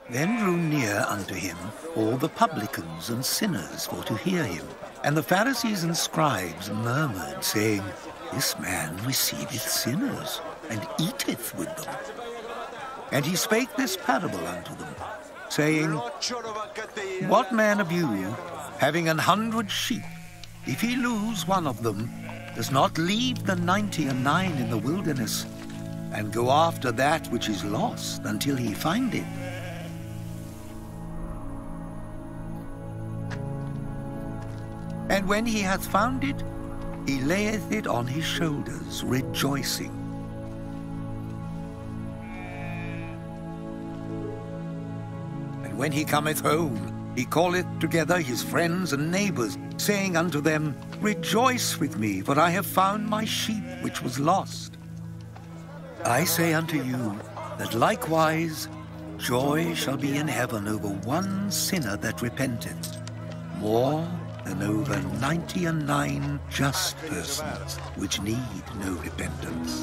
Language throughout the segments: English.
Then drew near unto him all the publicans and sinners for to hear him. And the Pharisees and scribes murmured, saying, This man receiveth sinners, and eateth with them. And he spake this parable unto them, saying, What man of you, having 100 sheep, if he lose one of them, does not leave the 99 in the wilderness, and go after that which is lost until he find it? And when he hath found it, he layeth it on his shoulders, rejoicing. And when he cometh home, he calleth together his friends and neighbors, saying unto them, Rejoice with me, for I have found my sheep which was lost. I say unto you, that likewise joy shall be in heaven over one sinner that repenteth, more than over 99 just persons which need no repentance.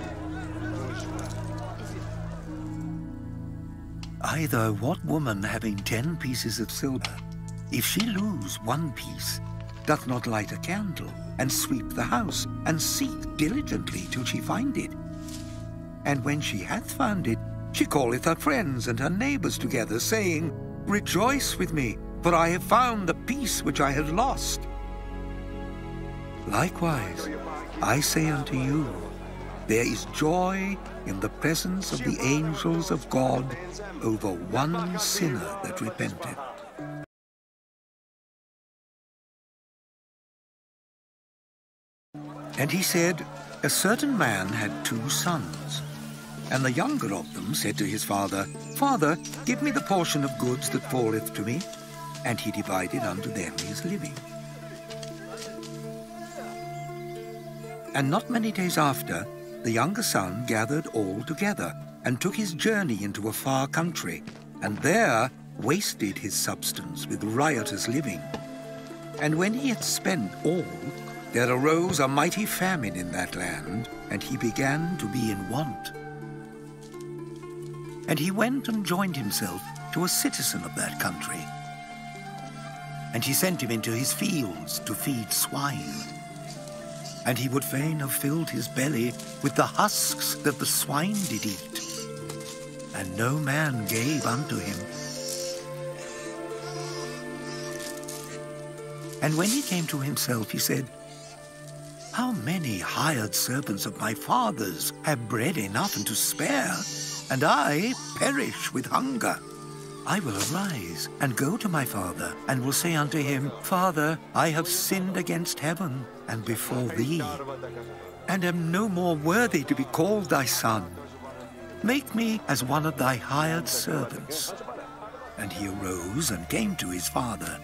Either what woman having 10 pieces of silver, if she lose one piece, doth not light a candle, and sweep the house, and seek diligently till she find it? And when she hath found it, she calleth her friends and her neighbors together, saying, Rejoice with me, for I have found the piece which I had lost. Likewise, I say unto you, there is joy in the presence of the angels of God over one sinner that repenteth. And he said, A certain man had 2 sons. And the younger of them said to his father, Father, give me the portion of goods that falleth to me. And he divided unto them his living. And not many days after, the younger son gathered all together, and took his journey into a far country, and there wasted his substance with riotous living. And when he had spent all, there arose a mighty famine in that land, and he began to be in want. And he went and joined himself to a citizen of that country. And he sent him into his fields to feed swine. And he would fain have filled his belly with the husks that the swine did eat. And no man gave unto him. And when he came to himself, he said, How many hired servants of my father's have bread enough and to spare, and I perish with hunger? I will arise and go to my father, and will say unto him, Father, I have sinned against heaven and before thee, and am no more worthy to be called thy son. Make me as one of thy hired servants. And he arose and came to his father.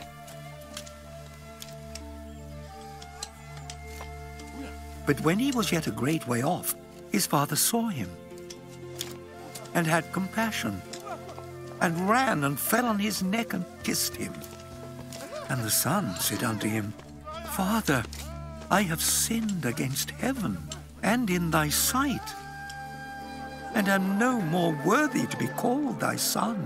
But when he was yet a great way off, his father saw him, and had compassion, and ran and fell on his neck and kissed him. And the son said unto him, Father, I have sinned against heaven and in thy sight, and am no more worthy to be called thy son.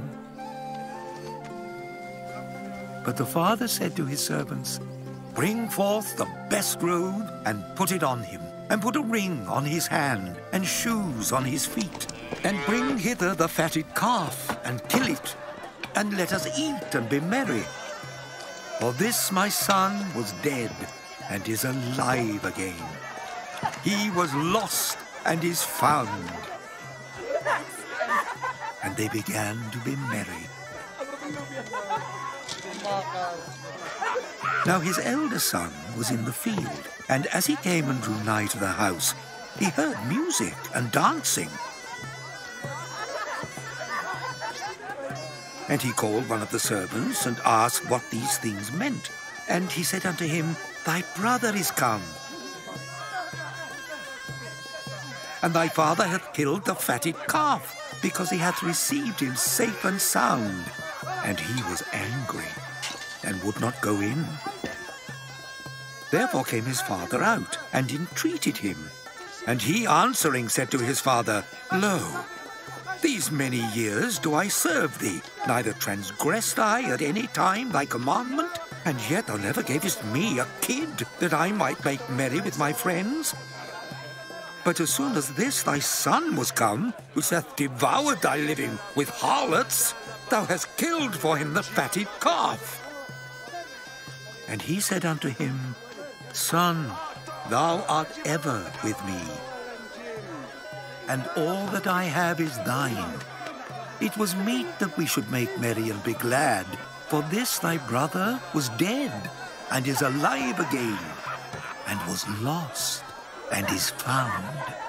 But the father said to his servants, Bring forth the best robe, and put it on him, and put a ring on his hand, and shoes on his feet. And bring hither the fatted calf, and kill it, and let us eat and be merry. For this my son was dead, and is alive again. He was lost, and is found. And they began to be merry. Now his elder son was in the field, and as he came and drew nigh to the house, he heard music and dancing. And he called one of the servants, and asked what these things meant. And he said unto him, Thy brother is come, and thy father hath killed the fatted calf, because he hath received him safe and sound. And he was angry, and would not go in. Therefore came his father out, and entreated him. And he answering said to his father, Lo, These many years do I serve thee, neither transgressed I at any time thy commandment, and yet thou never gavest me a kid, that I might make merry with my friends. But as soon as this thy son was come, who hath devoured thy living with harlots, thou hast killed for him the fatted calf. And he said unto him, Son, thou art ever with me, and all that I have is thine. It was meet that we should make merry and be glad, for this thy brother was dead, and is alive again, and was lost, and is found.